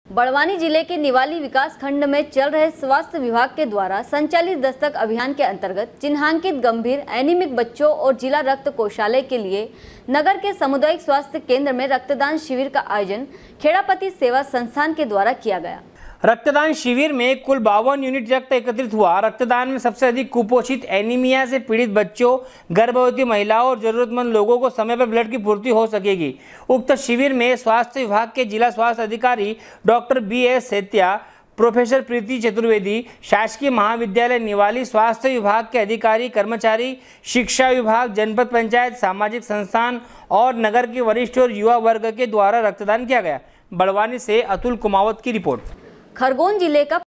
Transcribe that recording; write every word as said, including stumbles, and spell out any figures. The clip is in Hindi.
बड़वानी जिले के निवाली विकास खंड में चल रहे स्वास्थ्य विभाग के द्वारा संचालित दस्तक अभियान के अंतर्गत चिन्हांकित गंभीर एनीमिक बच्चों और जिला रक्त कोषालय के लिए नगर के सामुदायिक स्वास्थ्य केंद्र में रक्तदान शिविर का आयोजन खेड़ापति सेवा संस्थान के द्वारा किया गया। रक्तदान शिविर में कुल बावन यूनिट रक्त एकत्रित हुआ। रक्तदान में सबसे अधिक कुपोषित, एनीमिया से पीड़ित बच्चों, गर्भवती महिलाओं और जरूरतमंद लोगों को समय पर ब्लड की पूर्ति हो सकेगी। उक्त शिविर में स्वास्थ्य विभाग के जिला स्वास्थ्य अधिकारी doctor B S Setia, professor Preeti Chaturvedi, शासकीय महाविद्यालय निवाली, स्वास्थ्य विभाग के अधिकारी कर्मचारी, शिक्षा विभाग, जनपद पंचायत, सामाजिक संस्थान और नगर के वरिष्ठ और युवा वर्ग के द्वारा रक्तदान किया गया। बड़वानी से अतुल कुमावत की रिपोर्ट। खरगोन जिले का